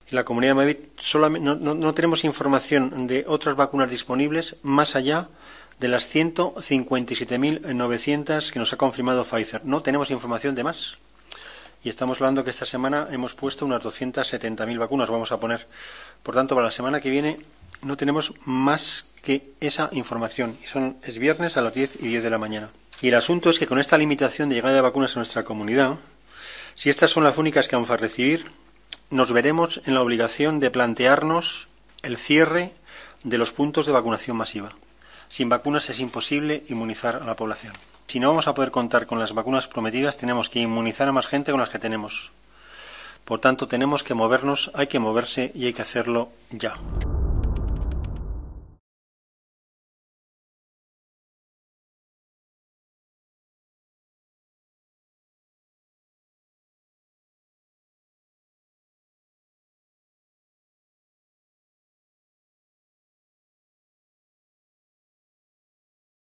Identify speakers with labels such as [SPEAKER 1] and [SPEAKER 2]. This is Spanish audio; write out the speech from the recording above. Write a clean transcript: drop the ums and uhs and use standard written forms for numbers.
[SPEAKER 1] En la Comunidad de Madrid no tenemos información de otras vacunas disponibles más allá de las 157.900 que nos ha confirmado Pfizer. No tenemos información de más. Y estamos hablando que esta semana hemos puesto unas 270.000 vacunas, vamos a poner. Por tanto, para la semana que viene no tenemos más que esa información. Es viernes a las 10:10 de la mañana. Y el asunto es que con esta limitación de llegada de vacunas a nuestra comunidad, si estas son las únicas que vamos a recibir, nos veremos en la obligación de plantearnos el cierre de los puntos de vacunación masiva. Sin vacunas es imposible inmunizar a la población. Si no vamos a poder contar con las vacunas prometidas, tenemos que inmunizar a más gente con las que tenemos. Por tanto, tenemos que movernos, hay que moverse y hay que hacerlo ya.